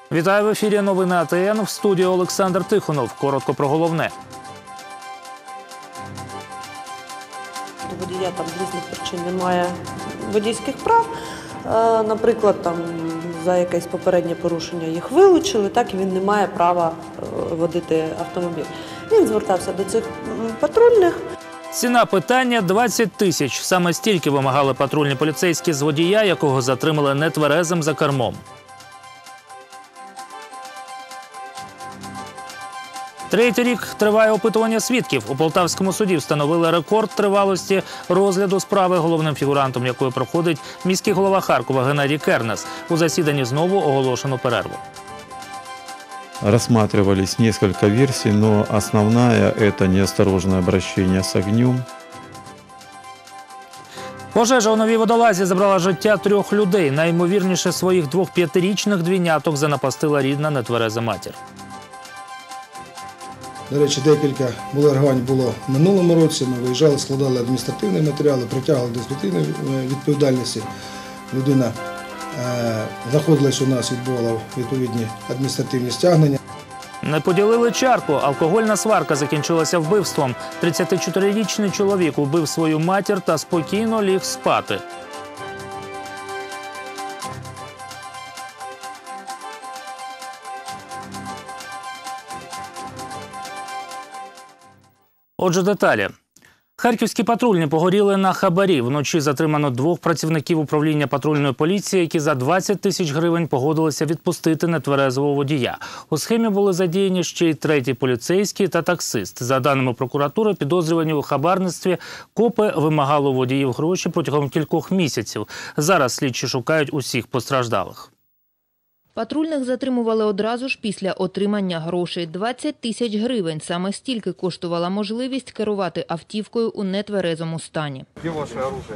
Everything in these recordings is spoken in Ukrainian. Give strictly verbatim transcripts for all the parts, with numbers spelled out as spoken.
Вітаю в ефірі новини А Те Ен, в студії Олександр Тихонов. Коротко про головне. У водія там з різних причин немає водійських прав. Наприклад, там за якесь попереднє порушення їх вилучили, так і він не має права водити автомобіль. Він звертався до цих патрульних. Ціна питання – двадцять тисяч. Саме стільки вимагали патрульні поліцейські з водія, якого затримали нетверезим за кермом. Третій рік триває опитування свідків. У Полтавському суді встановили рекорд тривалості розгляду справи, головним фігурантом якої проходить міський голова Харкова Геннадій Кернес. У засіданні знову оголошено перерву. Рассматривались несколько версий, но основная – это неосторожное обращение с огнем. Пожежа у Новій Водолазі забрала життя трьох людей. Найімовірніше, своїх двох п'ятирічних двійняток занапастила рідна нетвереза матір. До речі, декілька булергувань було в минулому році. Ми виїжджали, складали адміністративні матеріали, притягли до адміністративної відповідальності. Людина е, знаходилась у нас, відбувала відповідні адміністративні стягнення. Не поділили чарку. Алкогольна сварка закінчилася вбивством. тридцятичотирирічний чоловік убив свою матір та спокійно ліг спати. Отже, деталі. Харківські патрульні погоріли на хабарі. Вночі затримано двох працівників управління патрульної поліції, які за двадцять тисяч гривень погодилися відпустити нетверезого водія. У схемі були задіяні ще й третій поліцейський та таксист. За даними прокуратури, підозрювані у хабарництві, копи вимагали у водіїв гроші протягом кількох місяців. Зараз слідчі шукають усіх постраждалих. Патрульних затримували одразу ж після отримання грошей. двадцять тисяч гривень. Саме стільки коштувала можливість керувати автівкою у нетверезому стані. Де ваше оружие?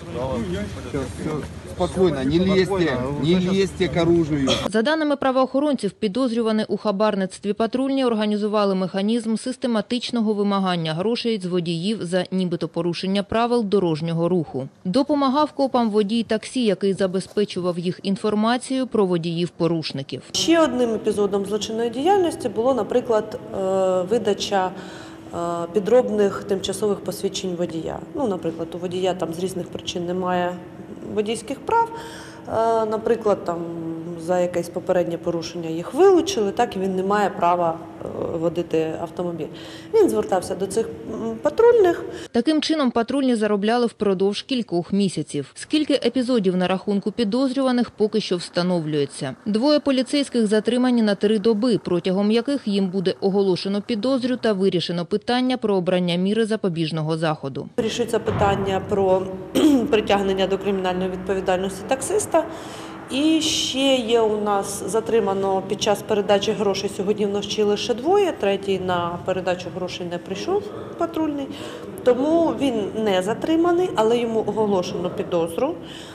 Все, все, спокійно, не лізьте, не лізьте к оружию. За даними правоохоронців, підозрювані у хабарництві патрульні організували механізм систематичного вимагання грошей з водіїв за нібито порушення правил дорожнього руху. Допомагав копам водій таксі, який забезпечував їх інформацією про водіїв порушників. Ще одним епізодом злочинної діяльності було, наприклад, видача підробних тимчасових посвідчень водія. Ну, наприклад, у водія там з різних причин немає водійських прав, наприклад, там за якесь попереднє порушення їх вилучили, так і він не має права водити автомобіль. Він звертався до цих патрульних. Таким чином патрульні заробляли впродовж кількох місяців. Скільки епізодів на рахунку підозрюваних поки що встановлюється. Двоє поліцейських затримані на три доби, протягом яких їм буде оголошено підозрю та вирішено питання про обрання міри запобіжного заходу. Вирішується питання про притягнення до кримінальної відповідальності таксиста. І ще є у нас затримано під час передачі грошей, сьогодні вночі лише двоє, третій на передачу грошей не прийшов патрульний, тому він не затриманий, але йому оголошено підозру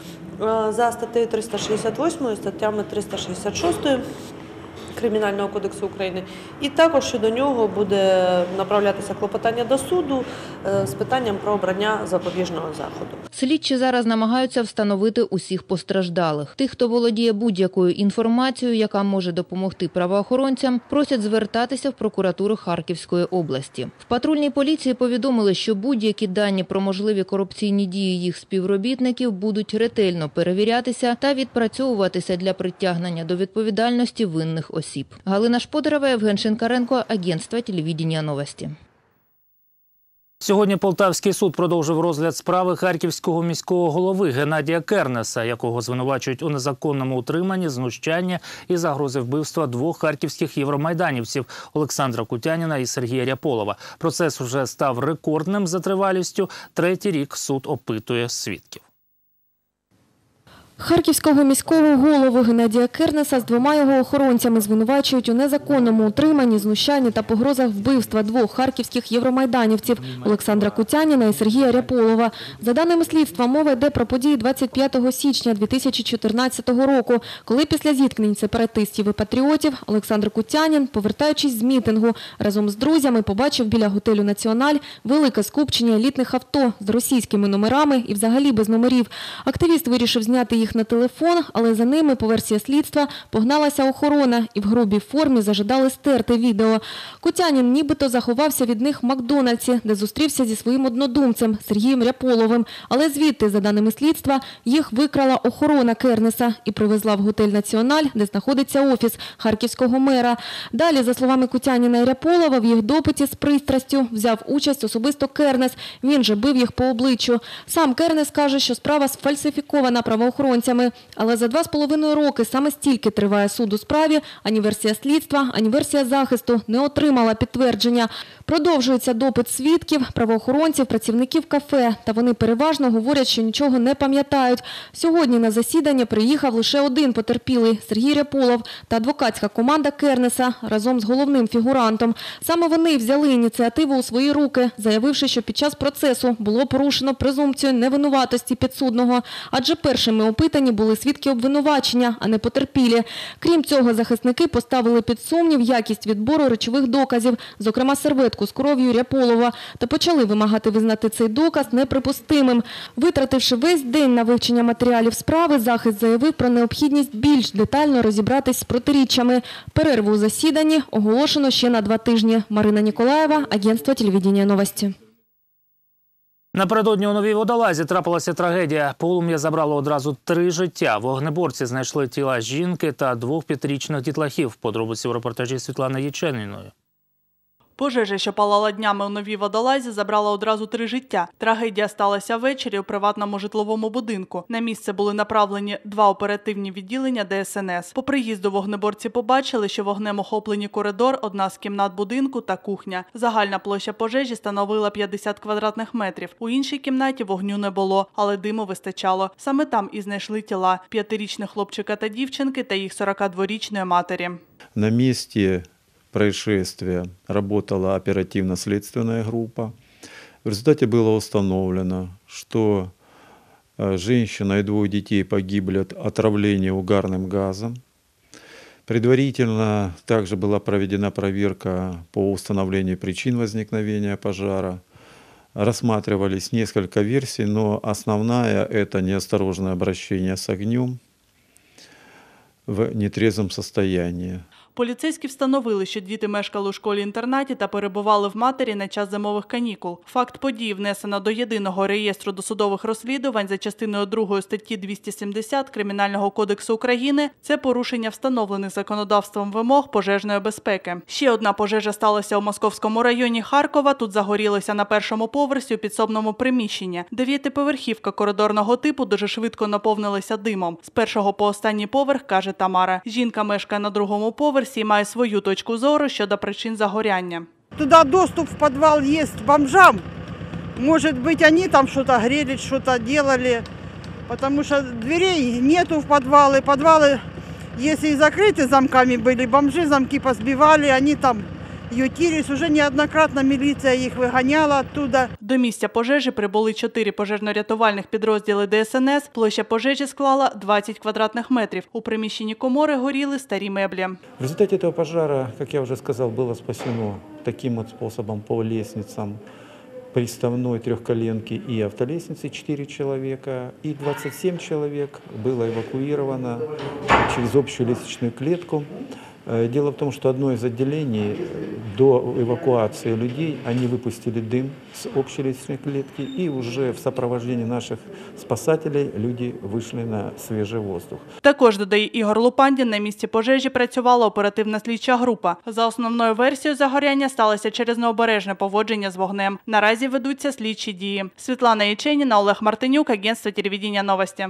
за статтею триста шістдесят восьмою, статтями триста шістдесят шостою Кримінального кодексу України. І також щодо нього буде направлятися клопотання до суду з питанням про обрання запобіжного заходу. Слідчі зараз намагаються встановити усіх постраждалих. Тих, хто володіє будь-якою інформацією, яка може допомогти правоохоронцям, просять звертатися в прокуратуру Харківської області. В патрульній поліції повідомили, що будь-які дані про можливі корупційні дії їх співробітників будуть ретельно перевірятися та відпрацьовуватися для притягнення до відповідальності винних осіб. Галина Шподарова, Євген Шинкаренко, агентство телевидения «Новості». Сьогодні Полтавський суд продовжив розгляд справи харківського міського голови Геннадія Кернеса, якого звинувачують у незаконному утриманні, знущанні і загрози вбивства двох харківських євромайданівців – Олександра Кутяніна і Сергія Ряполова. Процес вже став рекордним за тривалістю. Третій рік суд опитує свідків. Харківського міського голову Геннадія Кернеса з двома його охоронцями звинувачують у незаконному утриманні, знущанні та погрозах вбивства двох харківських євромайданівців – Олександра Кутяніна і Сергія Ряполова. За даними слідства, мова йде про події двадцять п'ятого січня дві тисячі чотирнадцятого року, коли після зіткнень сепаратистів і патріотів Олександр Кутянін, повертаючись з мітингу, разом з друзями побачив біля готелю «Національ» велике скупчення елітних авто з російськими номерами і взагалі без номерів. Активіст вирішив зняти їх їх на телефон, але за ними, по версії слідства, погналася охорона і в грубій формі зажадали стерти відео. Кутянін нібито заховався від них в Макдональдсі, де зустрівся зі своїм однодумцем Сергієм Ряполовим. Але звідти, за даними слідства, їх викрала охорона Кернеса і привезла в готель «Національ», де знаходиться офіс харківського мера. Далі, за словами Кутяніна і Ряполова, в їх допиті з пристрастю взяв участь особисто Кернес. Він же бив їх по обличчю. Сам Кернес каже, що справа сфальсифікована правоохоронцями. Але за два з половиною роки саме стільки триває суд у справі, ані версія слідства, ані версія захисту не отримала підтвердження. Продовжується допит свідків, правоохоронців, працівників кафе. Та вони переважно говорять, що нічого не пам'ятають. Сьогодні на засідання приїхав лише один потерпілий – Сергій Ряполов та адвокатська команда Кернеса разом з головним фігурантом. Саме вони взяли ініціативу у свої руки, заявивши, що під час процесу було порушено презумпцію невинуватості підсудного. Адже першими опитані були свідки обвинувачення, а не потерпілі. Крім цього, захисники поставили під сумнів якість відбору речових доказів, зокрема серветку з кров'ю Ряполова, та почали вимагати визнати цей доказ неприпустимим. Витративши весь день на вивчення матеріалів справи, захист заявив про необхідність більш детально розібратись з протиріччями. Перерву у засіданні оголошено ще на два тижні. Марина Ніколаєва, агентство телевидения «Новості». Напередодні у Новій Водолазі трапилася трагедія. Полум'я забрало одразу три життя. Вогнеборці знайшли тіла жінки та двох п'ятирічних дітлахів. Подробиці в репортажі Світлани Яченіної. Пожежа, що палала днями у Новій Водолазі, забрала одразу три життя. Трагедія сталася ввечері у приватному житловому будинку. На місце були направлені два оперативні відділення Де Ес Ен Ес. По приїзду вогнеборці побачили, що вогнем охоплені коридор, одна з кімнат будинку та кухня. Загальна площа пожежі становила п'ятдесят квадратних метрів. У іншій кімнаті вогню не було, але диму вистачало. Саме там і знайшли тіла – п'ятирічних хлопчика та дівчинки та їх сорокадворічної матері. На месте происшествия работала оперативно-следственная группа. В результате было установлено, что женщина и двое детей погибли от отравления угарным газом. Предварительно также была проведена проверка по установлению причин возникновения пожара. Рассматривались несколько версий, но основная – это неосторожное обращение с огнем в нетрезвом состоянии. Поліцейські встановили, що діти мешкали у школі-інтернаті та перебували в матері на час зимових канікул. Факт події внесено до єдиного реєстру досудових розслідувань за частиною другої статті двісті сімдесят Кримінального кодексу України. Це порушення встановлених законодавством вимог пожежної безпеки. Ще одна пожежа сталася у Московському районі Харкова. Тут загорілося на першому поверсі у підсобному приміщенні. Дев'ятиповерхівка коридорного типу дуже швидко наповнилася димом. З першого по останній поверх, каже Тамара. Жінка мешкає на другому поверсі і має свою точку зору щодо причин загоряння. Туда доступ в подвал есть бомжам. Может быть, они там что-то грели, что-то делали. Потому что дверей нету в подвалы. Подвалы, если и закрыты замками были, бомжи замки позбивали, они там ютились. Уже неоднократно міліція їх виганяла оттуда. До місця пожежі прибули чотири пожежно-рятувальних підрозділи Де Ес Ен Ес. Площа пожежі склала двадцять квадратних метрів. У приміщенні комори горіли старі меблі. В результате этого пожара, как я уже сказал, было спасено таким вот способом по лестницам приставной трехколенки и автолестницы четыре человека, и двадцать семь человек было эвакуировано через общую лестничную клетку. Дело в том, что одно из отделений до эвакуации людей, они выпустили дым с общей лестничной клетки, и уже в сопровождении наших спасателей люди вышли на свежий воздух. Також, додає Ігор Лупандін, на місці пожежі працювала оперативна слідча група. За основною версією, загоряння сталося через необережне поводження з вогнем. Наразі ведуться слідчі дії. Світлана Яченіна, Олег Мартинюк, агентство телевидения «Новості».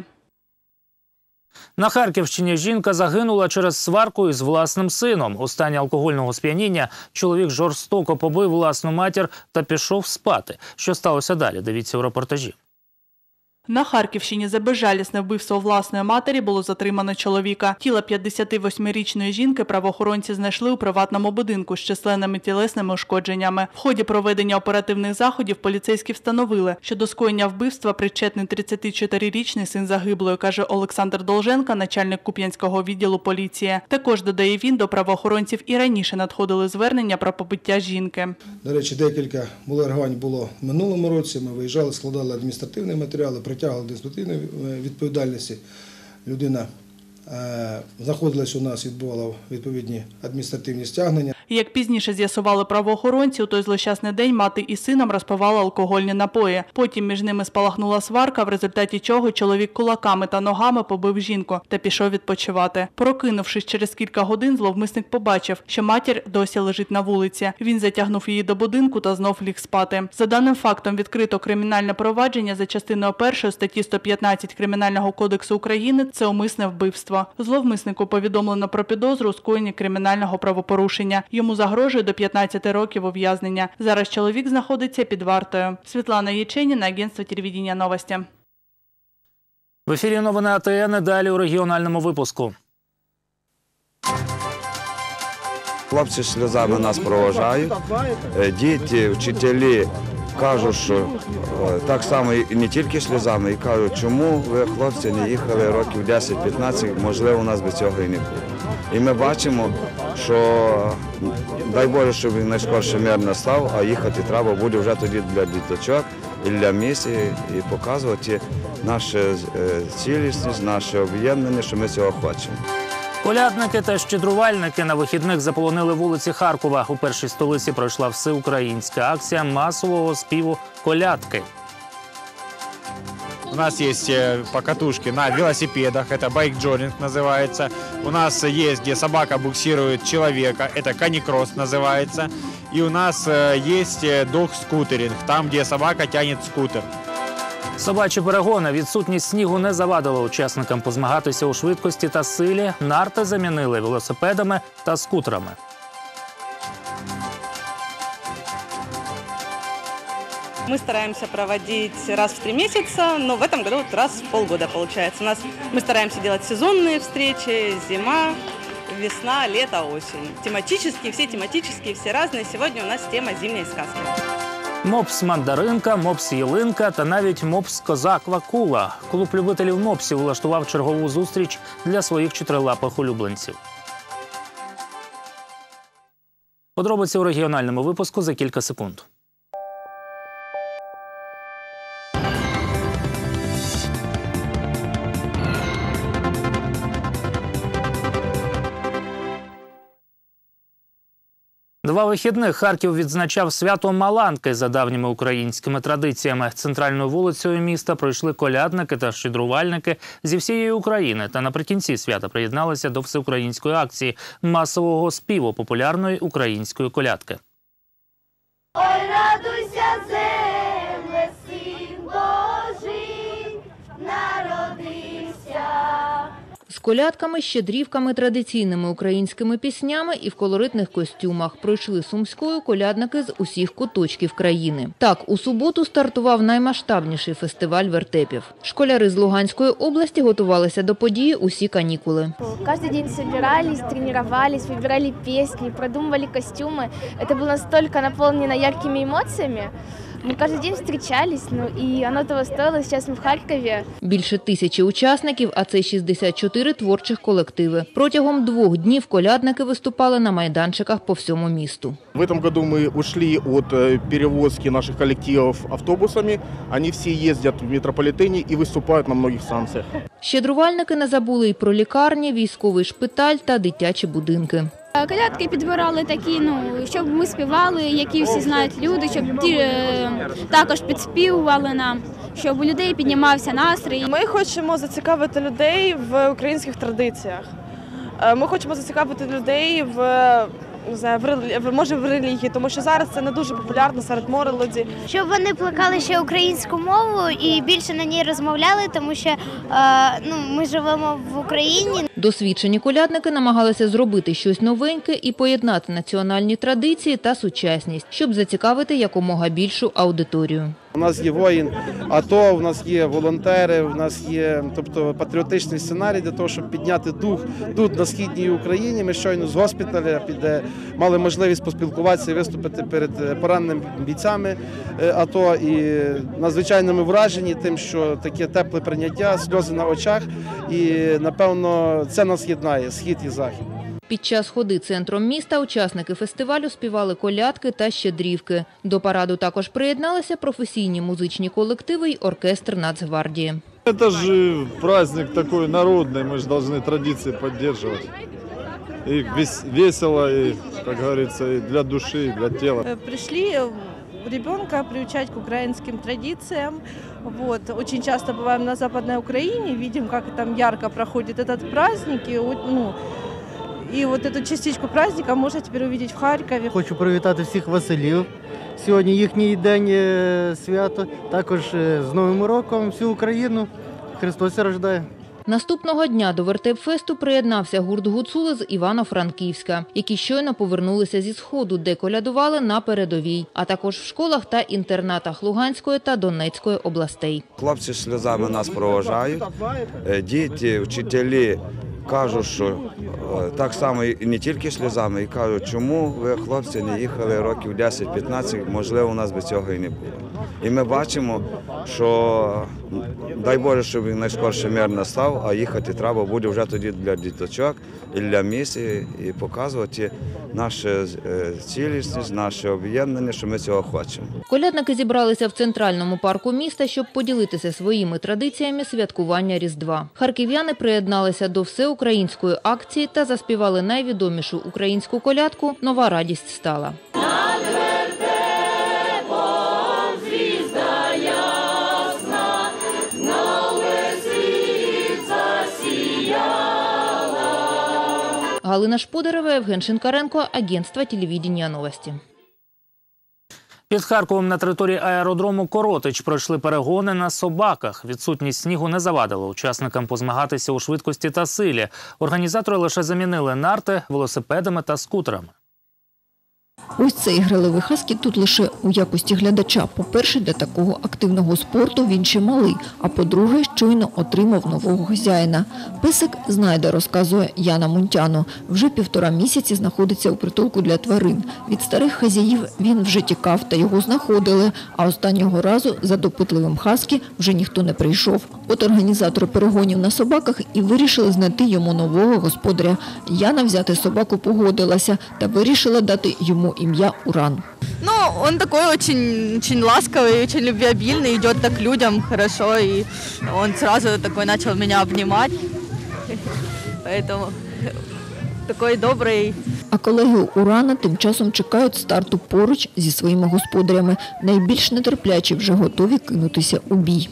На Харківщині жінка загинула через сварку із власним сином. У стані алкогольного сп'яніння чоловік жорстоко побив власну матір та пішов спати. Що сталося далі? Дивіться у репортажі. На Харківщині за безжалісне вбивство власної матері було затримано чоловіка. Тіло п'ятдесятивосьмирічної жінки правоохоронці знайшли у приватному будинку з численними тілесними ушкодженнями. В ході проведення оперативних заходів поліцейські встановили, що до скоєння вбивства причетний тридцятичотирирічний син загиблої, каже Олександр Долженко, начальник Куп'янського відділу поліції. Також, додає він, до правоохоронців і раніше надходили звернення про побиття жінки. До речі, декілька реагувань було в минулому році. Ми виїжджали, складали адміністративні матеріали, притягли до адміністративної відповідальності людина е, знаходилась у нас, відбувала відповідні адміністративні стягнення. Як пізніше з'ясували правоохоронці, у той злощасний день мати із сином розпивали алкогольні напої. Потім між ними спалахнула сварка, в результаті чого чоловік кулаками та ногами побив жінку та пішов відпочивати. Прокинувшись через кілька годин, зловмисник побачив, що матір досі лежить на вулиці. Він затягнув її до будинку та знов ліг спати. За даним фактом відкрито кримінальне провадження за частиною першої статті сто п'ятнадцять Кримінального кодексу України – це умисне вбивство. Зловмиснику повідомлено про підозру у скоєнні кримінального правопорушення. Йому загрожує до п'ятнадцяти років ув'язнення. Зараз чоловік знаходиться під вартою. Світлана Яченіна, агентство телевидения «Новості». В ефірі новини А Те Ен, далі у регіональному випуску. Хлопці сльозами нас проважають, діти, вчителі кажуть, що так само і не тільки сльозами, і кажуть, чому ви, хлопці, не їхали років десять-п'ятнадцять, можливо, у нас би цього і не було. І ми бачимо, що, дай Боже, щоб він найскорше мир настав, а їхати треба буде вже тоді для діточок і для місії, і показувати нашу цілісність, наше об'єднання, що ми цього хочемо. Колядники та щедрувальники на вихідних заполонили вулиці Харкова. У першій столиці пройшла всеукраїнська акція масового співу «Колядки». У нас есть покатушки на велосипедах, это байк-джоринг называется. У нас есть, где собака буксирует человека, это каникросс называется. И у нас есть дог-скутеринг, там, где собака тянет скутер. Собачі перегони, відсутність снігу не завадила учасникам позмагатися у швидкості та силі. Нарти замінили велосипедами та скутерами. Мы стараемся проводить раз в три месяца, но в этом году вот раз в полгода получается. У нас мы стараемся делать сезонные встречи, зима, весна, лето, осень. Тематические, все тематические, все разные. Сегодня у нас тема «Зимней сказки». Мопс-мандаринка, мопс-ялинка та навіть мопс-козак Вакула. Клуб любителів мопсів влаштував чергову зустріч для своїх чотирилапих улюбленців. Подробиці у регіональному випуску за кілька секунд. Два вихідних Харків відзначав свято Маланки за давніми українськими традиціями. Центральною вулицею міста пройшли колядники та щедрувальники зі всієї України. Та наприкінці свята приєдналися до всеукраїнської акції масового співу популярної української колядки. Ой, радуйся, земле, син Божий, народився. З колядками, щедрівками, традиційними українськими піснями і в колоритних костюмах пройшли Сумською колядники з усіх куточків країни. Так, у суботу стартував наймасштабніший фестиваль вертепів. Школяри з Луганської області готувалися до події усі канікули. Кожен день збирались, тренувалися, вибирали пісні, продумували костюми. Це було настільки наповнено яркими емоціями. Мы каждый день встречались, ну и оно того стоило. Сейчас мы в Харкові. Більше тисячі учасників, а це шістдесят чотири творчих колективи. Протягом двох днів колядники виступали на майданчиках по всьому місту. В этом году мы ушли от перевозки наших коллективов автобусами. Они все ездят в метрополитене и выступают на многих станциях. Щедрувальники не забули й про лікарні, військовий шпиталь та дитячі будинки. Колядки підбирали такі, ну, щоб ми співали, які всі знають люди, щоб ті е, також підспівували нам, щоб у людей піднімався настрій. Ми хочемо зацікавити людей в українських традиціях. Ми хочемо зацікавити людей в, не знаю, в, може, в релігії, тому що зараз це не дуже популярно серед молоді. Щоб вони плекали ще українську мову і більше на ній розмовляли, тому що е, ну, ми живемо в Україні. Досвідчені колядники намагалися зробити щось новеньке і поєднати національні традиції та сучасність, щоб зацікавити якомога більшу аудиторію. У нас є воїн АТО, у нас є волонтери, у нас є, тобто, патріотичний сценарій для того, щоб підняти дух тут, на Східній Україні. Ми щойно з госпіталя піде, мали можливість поспілкуватися і виступити перед пораненими бійцями АТО. І надзвичайно ми вражені тим, що таке тепле прийняття, сльози на очах. І, напевно, це нас єднає, Схід і Захід. Під час ходи центром міста учасники фестивалю співали колядки та щедрівки. До параду також приєдналися професійні музичні колективи й оркестр Нацгвардії. Это же праздник такой народный, мы же должны традиции поддерживать. И весело, и, как говорится, и для души, и для тела. Пришли ребенка приучать к украинским традициям. Вот. Очень часто бываем на Западной Украине, видим, как там ярко проходит этот праздник. И, ну, и вот эту частичку праздника можно теперь увидеть в Харкові. Хочу привітати всіх Василів. Сьогодні їхній день свято. Також з Новим роком всю Україну. Христос рождає. Наступного дня до вертеп-фесту приєднався гурт «Гуцули» з Івано-Франківська, які щойно повернулися зі Сходу, де колядували на передовій, а також в школах та інтернатах Луганської та Донецької областей. Хлопці сльозами нас проважають, діти, вчителі кажуть, що так само і не тільки сльозами, і кажуть, чому ви, хлопці, не їхали років десять-п'ятнадцять, можливо, у нас би цього і не було. І ми бачимо, що, дай Боже, щоб найскорше мир настав, а їхати треба буде вже тоді для діточок і для місії, і показувати нашу цілісність, наше об'єднання, що ми цього хочемо. Колядники зібралися в центральному парку міста, щоб поділитися своїми традиціями святкування Різдва. Харків'яни приєдналися до всеукраїнської акції та заспівали найвідомішу українську колядку «Нова радість стала». Галина Шподарева, Євген Шинкаренко, агентство телевидения «Новості». Під Харковом на території аеродрому Коротич пройшли перегони на собаках. Відсутність снігу не завадила учасникам позмагатися у швидкості та силі. Організатори лише замінили нарти велосипедами та скутерами. Ось цей граливий хаскій тут лише у якості глядача. По-перше, для такого активного спорту він ще малий, а по-друге, щойно отримав нового хазяїна. Песик знайде, розказує Яна Мунтяно. Вже півтора місяці знаходиться у притулку для тварин. Від старих хазяїв він вже тікав та його знаходили, а останнього разу за допитливим хаскі вже ніхто не прийшов. От організатори перегонів на собаках і вирішили знайти йому нового господаря. Яна взяти собаку погодилася та вирішила дати йому ім'я Уран. Ну, он такой очень, очень ласковый, очень любвеобильный, идет так к людям хорошо, и он сразу такой начал меня обнимать, поэтому такой добрый. А колеги Урана тим часом чекають старту поруч зі своїми господарями. Найбільш нетерплячі вже готові кинутися у бій.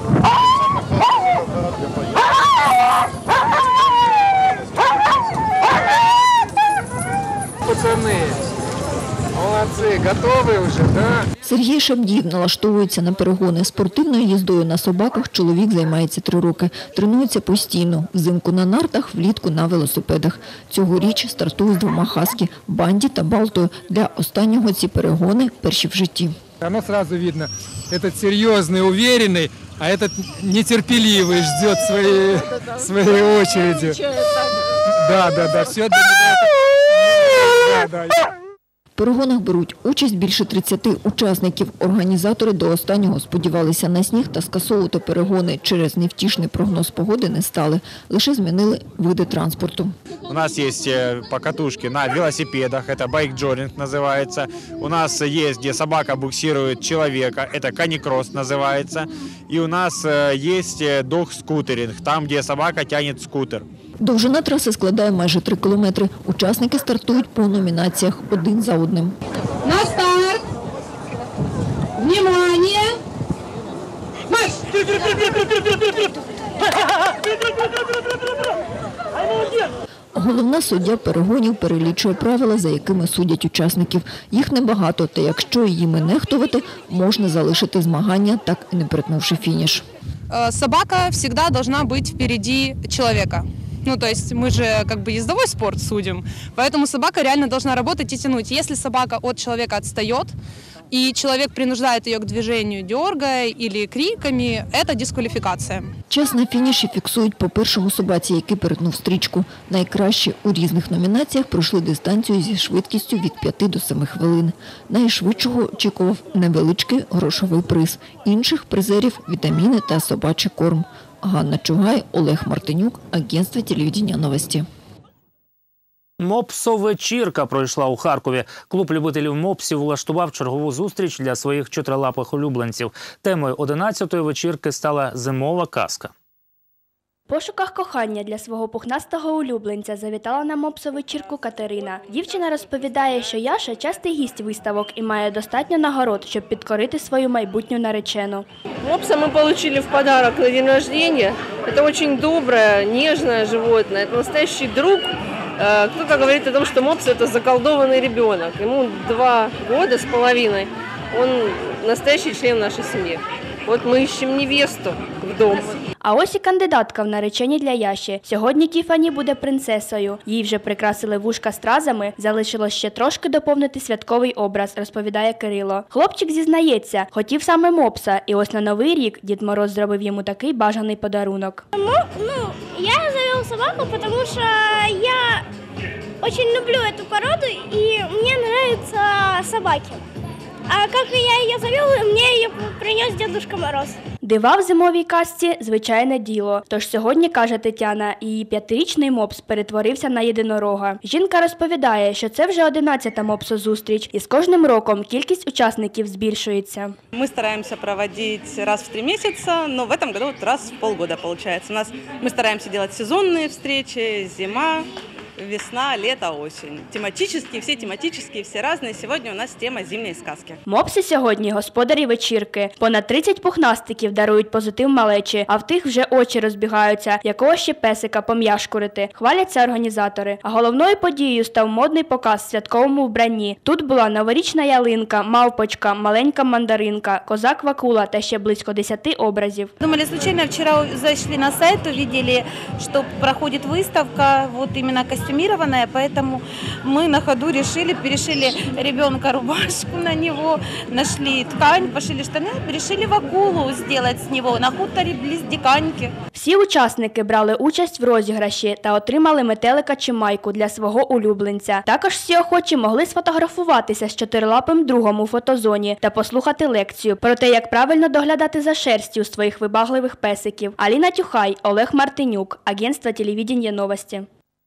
Пацаны, молодцы, готовы вже, да? Сергій Шабдіїв налаштовується на перегони. Спортивною їздою на собаках чоловік займається три роки. Тренується постійно. Взимку на нартах, влітку на велосипедах. Цьогоріч стартує з двома хаскі – Банді та Балтою. Для останнього ці перегони – перші в житті. Оно сразу видно, этот серьезный, уверенный, а этот нетерпеливый, ждет своей, своей очереди. Да, да, да, все для него. Да, да. В перегонах беруть участь більше тридцяти учасників. Організатори до останнього сподівалися на сніг та скасовувати перегони через невтішний прогноз погоди не стали. Лише змінили види транспорту. У нас есть покатушки на велосипедах, это байк-джоринг называется. У нас есть, где собака буксирует человека, это каникросс называется. И у нас есть дог-скутеринг, там, где собака тянет скутер. Довжина траси складає майже три кілометри. Учасники стартують по номінаціях один за одним. На старт! Внимание! Марш! Головна суддя перегонів перелічує правила, за якими судять учасників. Їх небагато, та якщо їми нехтувати, можна залишити змагання, так і не перетнувши фініш. Собака всегда должна быть впереди человека. Ну, то есть мы же как бы ездовой спорт судим, поэтому собака реально должна работать и тянуть. Если собака от человека отстает, и человек принуждает ее к движению, дергая или криками, это дисквалификация. Час на фініші фіксують по першому собаці, який перетнув стрічку. Найкращі у різних номінаціях пройшли дистанцію зі швидкістю від п'яти до семи хвилин. Найшвидшого очікував невеличкий грошовий приз. Інших призерів – вітаміни та собачий корм. Ганна Чугай, Олег Мартинюк, агентство телевидения «Новості». Мопсовечірка пройшла у Харкові. Клуб любителів мопсів влаштував чергову зустріч для своїх чотирилапих улюбленців. Темою одинадцятої вечірки стала зимова казка. В пошуках кохання для свого пухнастого улюбленця завітала на мопсовечірку Катерина. Дівчина розповідає, що Яша – частий гість виставок і має достатньо нагород, щоб підкорити свою майбутню наречену. Мопса мы получили в подарок на день рождения. Это очень доброе, нежное животное. Это настоящий друг. Кто-то говорит о том, что мопс – это заколдованный ребенок. Ему два года с половиной. Он настоящий член нашей семьи. Вот мы ищем невесту в дом. А ось і кандидатка в наречені для Яші. Сьогодні Тіфані буде принцесою. Їй вже прикрасили вушка стразами, залишилось ще трошки доповнити святковий образ, розповідає Кирило. Хлопчик зізнається, хотів саме мопса, і ось на Новий рік Дід Мороз зробив йому такий бажаний подарунок. Ну, ну, я завел собаку, потому что я очень люблю эту породу, и мне нравятся собаки. А как я ее завел, мне ее принес Дедушка Мороз. Дива в зимовій казці – звичайне діло. Тож сьогодні, каже Тетяна, її п'ятирічний мопс перетворився на єдинорога. Жінка розповідає, що це вже одинадцята мопсозустріч, і з кожним роком кількість учасників збільшується. Мы стараемся проводить раз в три месяца, но в этом году вот раз в полгода получается. У нас мы стараемся делать сезонные встречи, зима, весна, лето, осень. Тематические, все тематические, все разные. Сегодня у нас тема зимней сказки. Мопси сьогодні – господарі вечірки. Понад тридцять пухнастиків дарують позитив малечі, а в тих вже очі розбігаються, якого ще песика пом'яшкурити. Хваляться організатори. А головною подією став модний показ в святковому вбранні. Тут була новорічна ялинка, мавпочка, маленька мандаринка, козак-вакула та ще близько десяти образів. Думали, случайно вчера зашли на сайт, увидели, что проходит выставка, вот именно костюмированная, поэтому мы на ходу решили, перешили ребенка рубашку на него, нашли ткань, пошили штаны, решили вакулу сделать с него на хуторе близ Диканьки. Всі учасники брали участь в розіграші та отримали метелика чи майку для свого улюбленця. Також всі охочі могли сфотографуватися з чотирилапим другом у фотозоні та послухати лекцію про те, як правильно доглядати за шерстю своїх вибагливих песиків. Аліна Тюхай, Олег Мартинюк, агентство телевидения «Новості».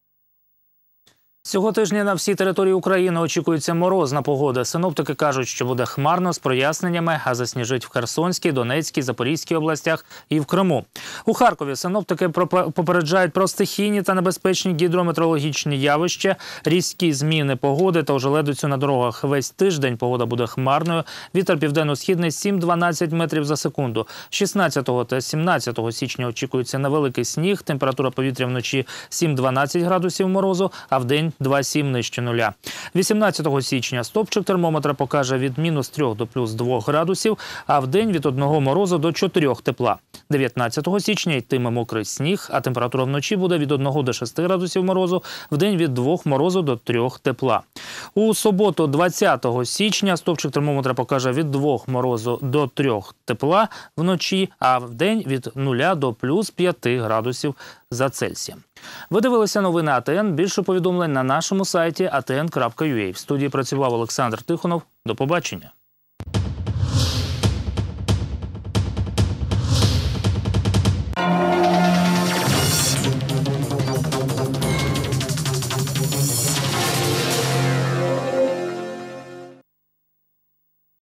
Цього тижня на всій території України очікується морозна погода. Синоптики кажуть, що буде хмарно з проясненнями, а засніжить в Херсонській, Донецькій, Запорізькій областях і в Криму. У Харкові синоптики попереджають про стихійні та небезпечні гідрометеорологічні явища, різкі зміни погоди та ожеледицю на дорогах. Весь тиждень погода буде хмарною. Вітер південно-східний сім-дванадцять метрів за секунду. шістнадцятого та сімнадцятого січня очікується невеликий сніг. Температура повітря вночі сім-дванадцять градусів морозу, а вдень два-сім нижче нуля. вісімнадцятого січня стопчик термометра покаже від мінус трьох до плюс двох градусів, а вдень від одного морозу до чотирьох тепла. дев'ятнадцятого січня йтиме мокрий сніг, а температура вночі буде від одного до шести градусів морозу, вдень від двох морозу до трьох тепла. У суботу двадцятого січня стопчик термометра покаже від двох морозу до трьох тепла вночі, а вдень від нуля до плюс п'яти градусів за Цельсієм. Ви дивилися новини А Т Н. Більше повідомлень на нашому сайті а те ен крапка ю а. В студії працював Олександр Тихонов. До побачення.